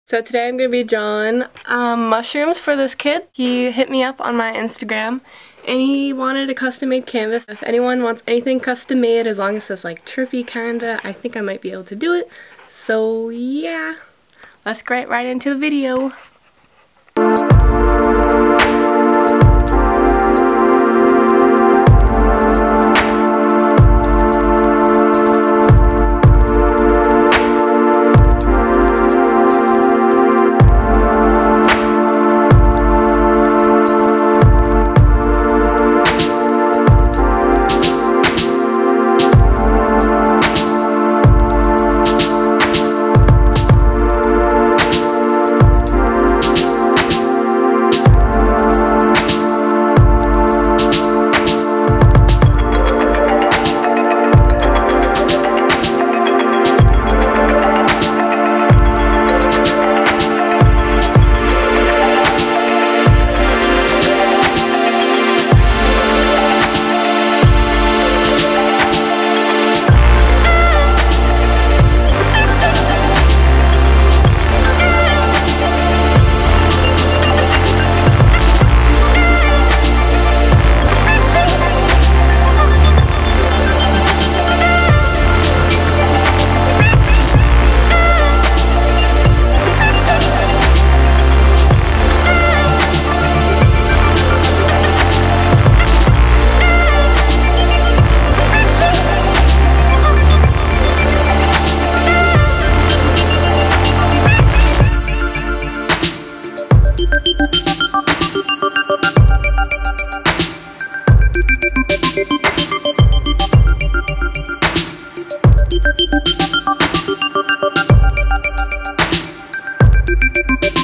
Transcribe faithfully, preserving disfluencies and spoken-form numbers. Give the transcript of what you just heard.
So today I'm going to be drawing um, mushrooms for this kid. He hit me up on my Instagram and he wanted a custom made canvas. If anyone wants anything custom made, as long as it's like trippy kinda, I think I might be able to do it. So yeah, let's get right into the video. We'll be right back.